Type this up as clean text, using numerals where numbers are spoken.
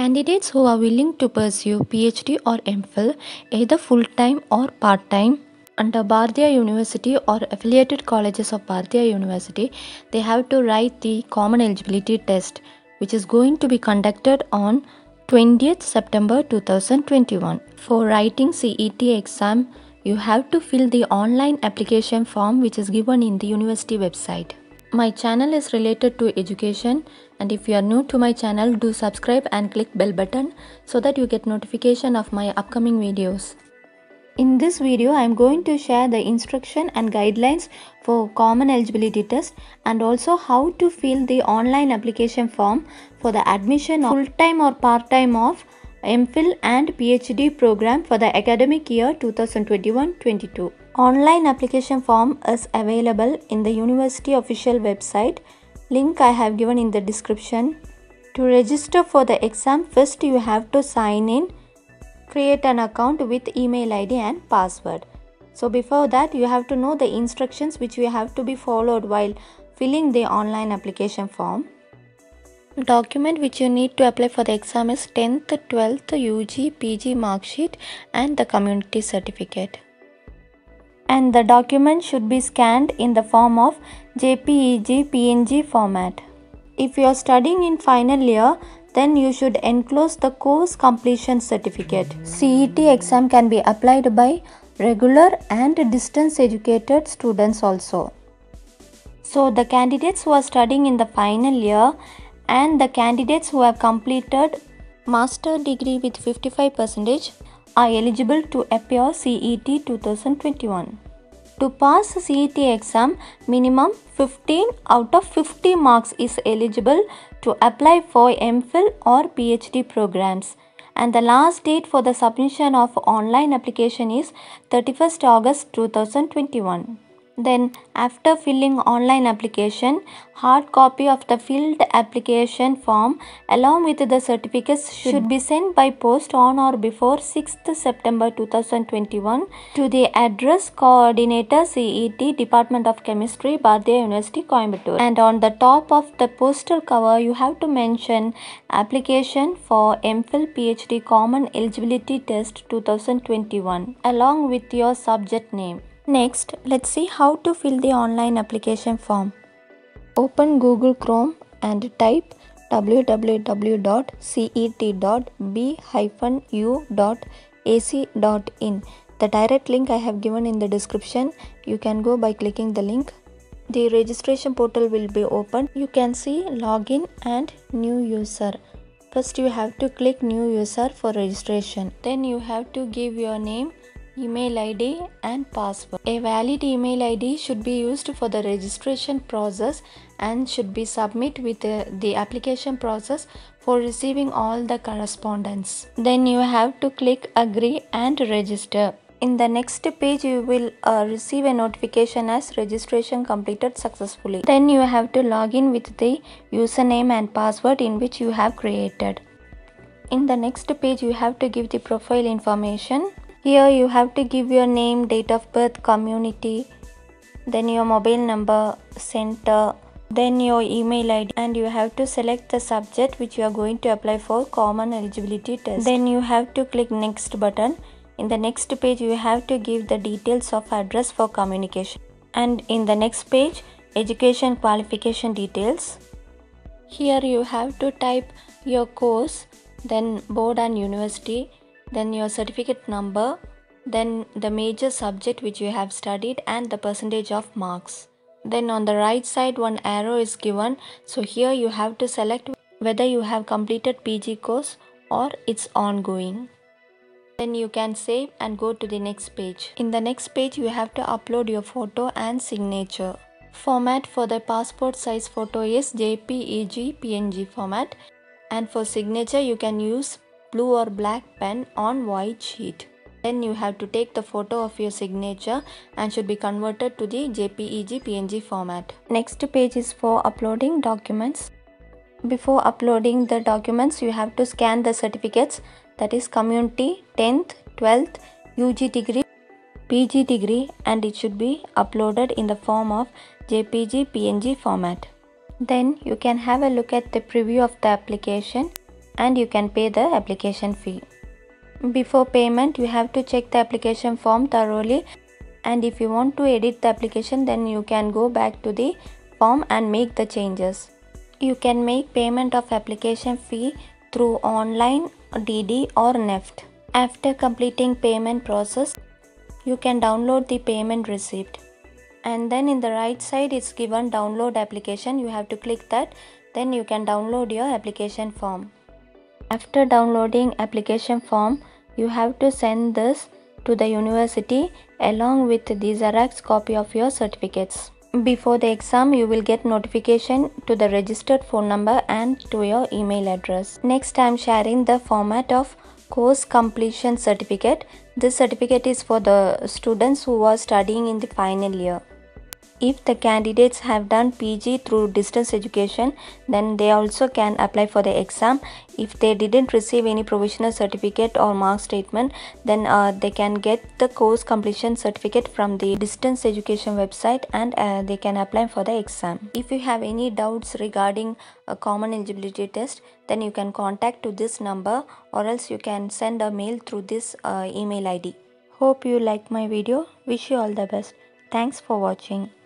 Candidates who are willing to pursue PhD or MPhil either full-time or part-time under Bharatiya University or affiliated colleges of Bharatiya University, they have to write the common eligibility test, which is going to be conducted on 20th September 2021. For writing CET exam, you have to fill the online application form which is given in the university website. My channel is related to education, and if you are new to my channel, do subscribe and click bell button so that you get notification of my upcoming videos. In this video, I am going to share the instruction and guidelines for common eligibility test and also how to fill the online application form for the admission of full-time or part-time of MPhil and PhD program for the academic year 2021-22. Online application form is available in the university official website. Link I have given in the description. To register for the exam, first you have to sign in, create an account with email ID and password. So before that, you have to know the instructions which you have to be followed while filling the online application form. Document which you need to apply for the exam is 10th, 12th UG PG mark sheet and the community certificate. And the document should be scanned in the form of JPEG PNG format. If you are studying in final year, then you should enclose the course completion certificate. CET exam can be applied by regular and distance educated students also. So the candidates who are studying in the final year and the candidates who have completed master degree with 55% are eligible to appear CET 2021. To pass CET exam, minimum 15 out of 50 marks is eligible to apply for MPhil or PhD programs. And the last date for the submission of online application is 31st August 2021. Then after filling online application, hard copy of the filled application form along with the certificates should be sent by post on or before 6th September 2021 to the address Coordinator CET Department of Chemistry, Bharatiya University, Coimbatore. And on the top of the postal cover, you have to mention application for MPhil PhD Common Eligibility Test 2021 along with your subject name. Next, let's see how to fill the online application form. Open Google Chrome and type www.cet.b-u.ac.in. The direct link I have given in the description. You can go by clicking the link. The registration portal will be open. You can see login and new user. First you have to click new user for registration. Then you have to give your name, email ID and password. A valid email ID should be used for the registration process and should be submitted with the application process for receiving all the correspondence. Then you have to click agree and register. In the next page, you will receive a notification as registration completed successfully. Then you have to log in with the username and password in which you have created. In the next page, you have to give the profile information. Here you have to give your name, date of birth, community, then your mobile number, center, then your email ID, and you have to select the subject which you are going to apply for common eligibility test. Then you have to click next button. In the next page you have to give the details of address for communication. And in the next page, education qualification details. Here you have to type your course, then board and university, then your certificate number, then the major subject which you have studied and the percentage of marks. Then on the right side one arrow is given, so here you have to select whether you have completed PG course or it's ongoing. Then you can save and go to the next page. In the next page you have to upload your photo and signature. Format for the passport size photo is JPEG PNG format, and for signature you can use blue or black pen on white sheet. Then you have to take the photo of your signature and should be converted to the JPEG PNG format. Next page is for uploading documents. Before uploading the documents, you have to scan the certificates, that is community, 10th, 12th, UG degree, PG degree, and it should be uploaded in the form of JPG PNG format. Then you can have a look at the preview of the application. and you can pay the application fee. Before payment, you have to check the application form thoroughly, and if you want to edit the application, then you can go back to the form and make the changes. You can make payment of application fee through online, DD or NEFT. After completing payment process, you can download the payment receipt, and then in the right side it's given download application. You have to click that, then you can download your application form. After downloading application form, you have to send this to the university along with the Xerox copy of your certificates. Before the exam, you will get notification to the registered phone number and to your email address. Next, I am sharing the format of course completion certificate. This certificate is for the students who are studying in the final year. If the candidates have done PG through distance education, then they also can apply for the exam. If they didn't receive any provisional certificate or mark statement, then they can get the course completion certificate from the distance education website, and they can apply for the exam. If you have any doubts regarding a common eligibility test, then you can contact to this number, or else you can send a mail through this email ID. Hope you like my video. Wish you all the best. Thanks for watching.